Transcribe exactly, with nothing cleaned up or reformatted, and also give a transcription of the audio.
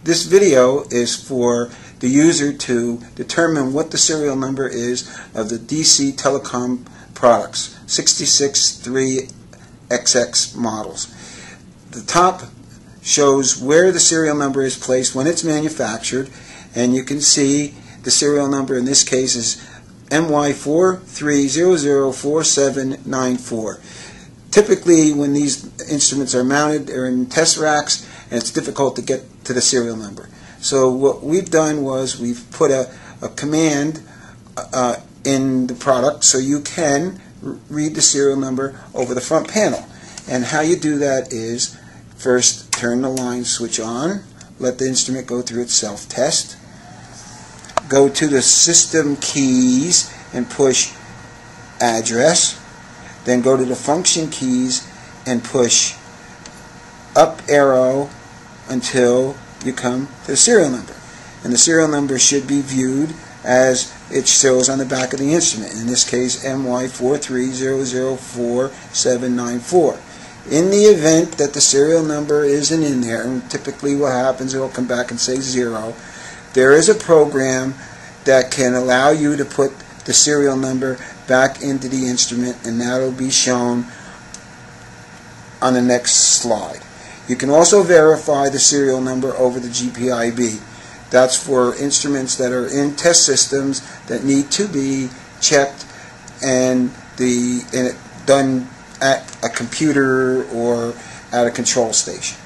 This video is for the user to determine what the serial number is of the D C Telecom products, sixty-six three X X models. The top shows where the serial number is placed when it's manufactured, and you can see the serial number in this case is M Y four three zero zero four seven nine four. Typically, when these instruments are mounted, they're in test racks, and it's difficult to get to the serial number. So what we've done was we've put a, a command uh, in the product so you can read the serial number over the front panel. And how you do that is first turn the line switch on, let the instrument go through its self-test, go to the system keys and push address, then go to the function keys and push up arrow until you come to the serial number. And the serial number should be viewed as it shows on the back of the instrument. In this case, M Y four three zero zero four seven nine four. In the event that the serial number isn't in there, and typically what happens, it will come back and say zero, there is a program that can allow you to put the serial number back into the instrument, and that will be shown on the next slide. You can also verify the serial number over the G P I B. That's for instruments that are in test systems that need to be checked and the and it done at a computer or at a control station.